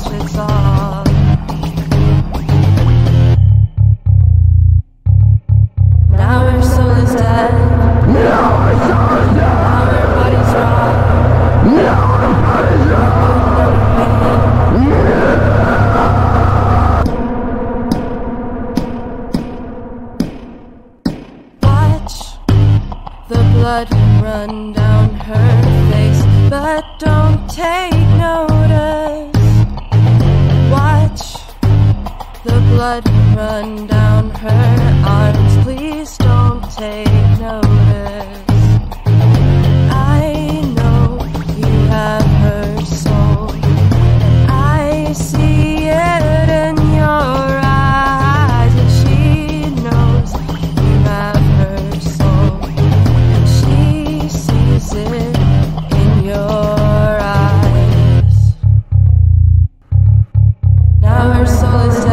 it's all. Now her soul is dead. Now her soul is dead. Now her body's raw. Now her body's raw. Watch the blood run down her face, but don't take notice. Watch the blood run down her arms, please don't take notice. I know you have her soul, and I see it in your eyes, and she knows you have her soul, and she sees it in your eyes. Now her soul is dead.